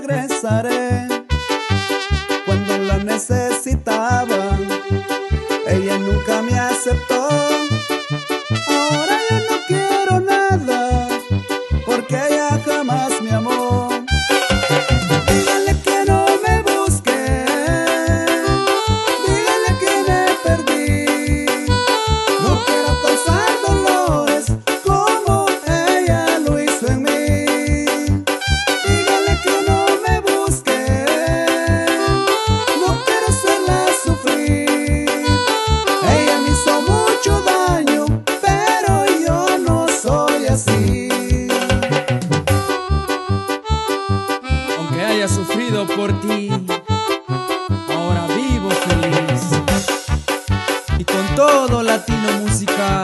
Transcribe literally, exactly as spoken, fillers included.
regresaré. Cuando la necesitaba, ella nunca me aceptó. Ahora ya no quiero nada, porque ella jamás me amó. Dígale que no me busque, dígale que me perdí. No quiero causar dolores como ella lo hizo en mí. Dígale que no me busque, no quiero hacerla sufrir. Ella me hizo mucho daño, pero yo no soy así. Aunque haya sufrido por ti, ahora vivo feliz. Y con todo Latino Musical.